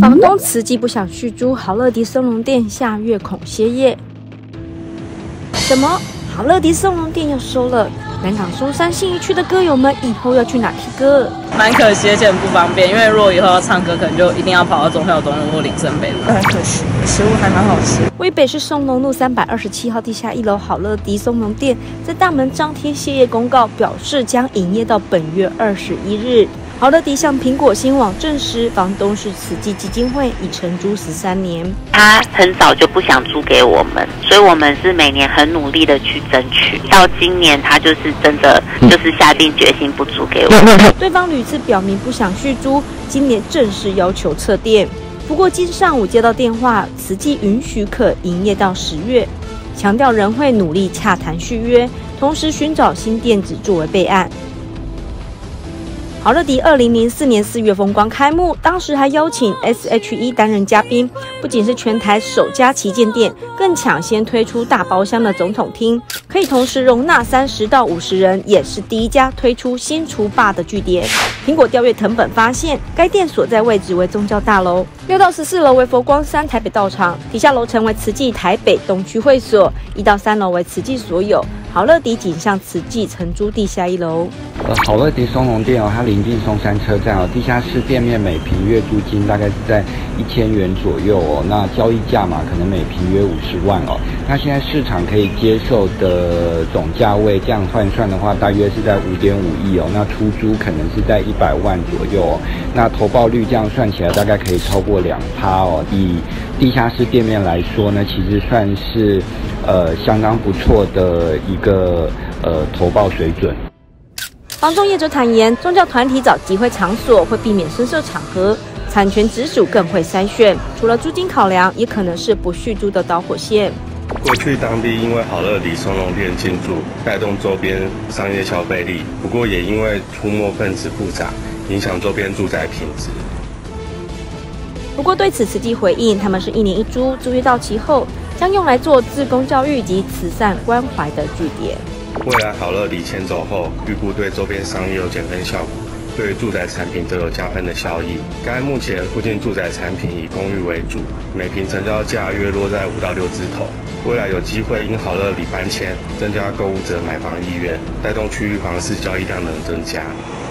房东慈济不想续租好乐迪松隆店，下月恐歇业。什么？好乐迪松隆店要收了？南港松山信义区的歌友们以后要去哪 K 歌？ 蛮可惜，而且很不方便，因为如果以后要唱歌，可能就一定要跑到忠孝东路或林森北路。 很可惜，食物还蛮好吃。 位北市松隆路327号地下1楼好乐迪松隆店，在大门张贴歇业公告，表示将营业到本月21日。好乐迪向苹果新网证实，房东是慈济基金会，已承租13年。 他很早就不想租给我们，所以我们是每年很努力的去争取。到今年，他就是真的就是下定决心不租给我们。 对方屡次表明不想续租，今年正式要求撤店。不过今上午接到电话，慈济允许可营业到10月，强调仍会努力洽谈续约，同时寻找新店址作为备案。好乐迪2004年4月风光开幕，当时还邀请 SHE 担任嘉宾。不仅是全台首家旗舰店，更抢先推出大包厢的总统厅，可以同时容纳30到50人，也是第一家推出新厨霸的据点。苹果调阅藤本发现，该店所在位置为宗教大楼，6到14楼为佛光山台北道场，底下楼层为慈济台北东区会所，1到3楼为慈济所有。好乐迪仅向慈济承租地下1楼。 好乐迪松隆店哦，它临近松山车站哦，地下室店面每平月租金大概是在1000元左右哦。那交易价嘛，可能每平约50万哦。那现在市场可以接受的总价位，这样换算的话，大约是在5.5亿哦。那出租可能是在100万左右哦。那投报率这样算起来，大概可以超过2%哦。以地下室店面来说呢，其实算是相当不错的一个投报水准。 房仲业者坦言，宗教团体找集会场所会避免声色场合，产权直属更会筛选。除了租金考量，也可能是不续租的导火线。 过去当地因为好乐迪松隆店进驻，带动周边商业消费力，不过也因为出没分子复杂，影响周边住宅品质。 不过对此慈济回应，他们是1年1租，租约到期后将用来做志工教育及慈善关怀的据点。 未来好乐迪迁走后，预估对周边商业有减分效果，对于住宅产品则有加分的效益。该目前附近住宅产品以公寓为主，每坪成交价约落在5到6字头。未来有机会因好乐迪搬迁，增加购物者买房意愿，带动区域房市交易量能增加。